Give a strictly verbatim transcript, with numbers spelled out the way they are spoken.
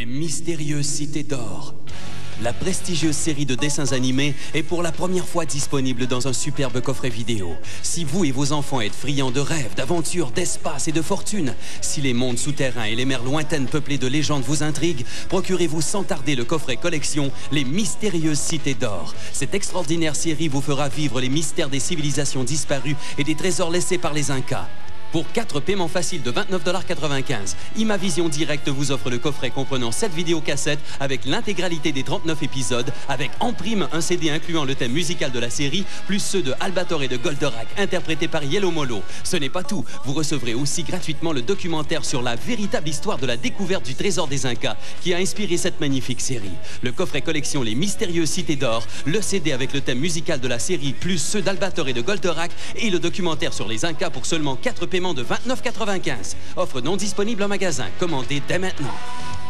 Les mystérieuses cités d'or. La prestigieuse série de dessins animés est pour la première fois disponible dans un superbe coffret vidéo. Si vous et vos enfants êtes friands de rêves, d'aventures, d'espace et de fortune, si les mondes souterrains et les mers lointaines peuplées de légendes vous intriguent, procurez-vous sans tarder le coffret collection Les mystérieuses cités d'or. Cette extraordinaire série vous fera vivre les mystères des civilisations disparues et des trésors laissés par les Incas. Pour quatre paiements faciles de vingt-neuf dollars quatre-vingt-quinze, Imavision Direct vous offre le coffret comprenant sept vidéocassettes avec l'intégralité des trente-neuf épisodes, avec en prime un C D incluant le thème musical de la série, plus ceux de Albator et de Goldorak, interprétés par Yellow Molo. Ce n'est pas tout, vous recevrez aussi gratuitement le documentaire sur la véritable histoire de la découverte du trésor des Incas, qui a inspiré cette magnifique série. Le coffret collection Les mystérieuses cités d'or, le C D avec le thème musical de la série, plus ceux d'Albator et de Goldorak, et le documentaire sur les Incas pour seulement quatre paiements de vingt-neuf quatre-vingt-quinze. Offre non disponible en magasin. Commandez dès maintenant.